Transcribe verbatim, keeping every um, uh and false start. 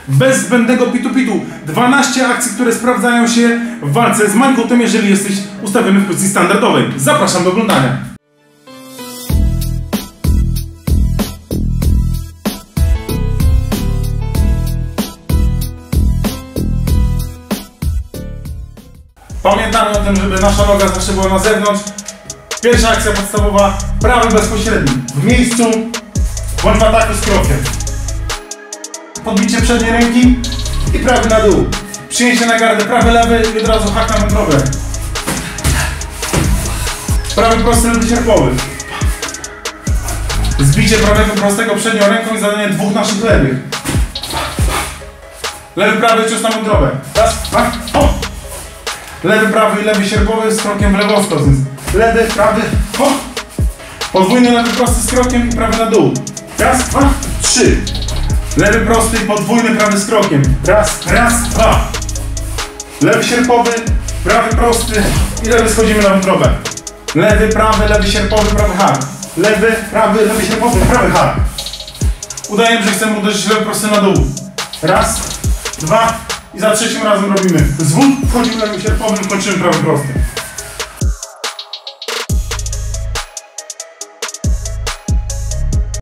bez zbędnego pitu-pitu. dwanaście akcji, które sprawdzają się w walce z Mańkotem, jeżeli jesteś ustawiony w pozycji standardowej. Zapraszam do oglądania. Pamiętamy o tym, żeby nasza noga zawsze była na zewnątrz. Pierwsza akcja podstawowa, prawy bezpośredni. W miejscu, bądź w ataku z krokiem. Podbicie przedniej ręki i prawy na dół. Przyjęcie na gardę, prawy, lewy i od razu hak na wątrobę. Prawy prosty, lewy sierpowy. Zbicie prawego prostego przednią ręką i zadanie dwóch naszych lewych. Lewy, prawy, cios na wątrobę. Raz, dwa, o! Lewy, prawy i lewy sierpowy z krokiem w lewostos. Lewy, prawy, o! Podwójny lewy prosty z krokiem i prawy na dół. Raz, dwa, trzy. Lewy prosty i podwójny prawy z krokiem. Raz, raz, dwa. Lewy sierpowy, prawy prosty i lewy schodzimy na wątrobę. Lewy, prawy, lewy sierpowy, prawy hak. Lewy, prawy, lewy sierpowy, prawy hak. Udajemy, że chcemy uderzyć lewy prosty na dół. Raz, dwa i za trzecim razem robimy zwód, wchodzimy lewym sierpowym, kończymy prawy prosty.